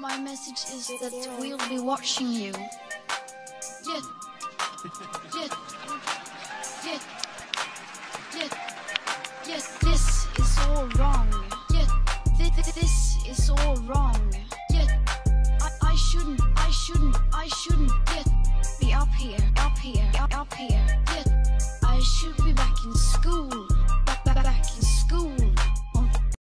My message is that we'll be watching you. Yet, yet, yet, yet, yet, this is all wrong. Yet, this is all wrong. Yet, I shouldn't yet be up here, up here. Yet.